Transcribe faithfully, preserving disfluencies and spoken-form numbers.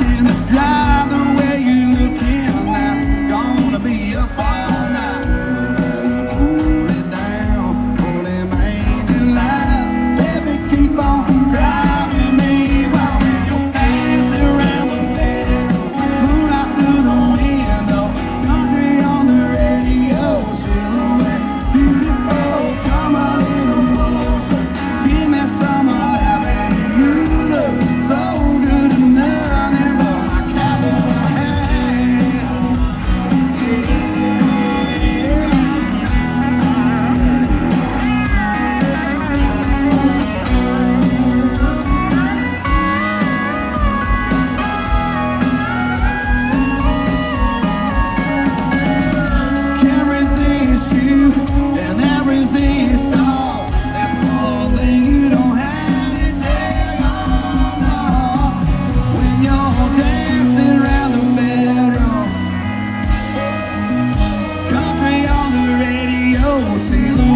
in the drive the way you looking now. Gonna be up all night. Pull it down, pull it main and loud. Baby, keep on driving me while you're dancing around the bedroom. Moonlight through the window, country on the radio, silhouette beautiful. Come a little closer, give me some of that, baby. You look so good and nothing but my cowboy hat. Can't resist you, and that resist all. That's one thing you don't have to take on, no. When you're dancing around the bedroom, country on the radio, see the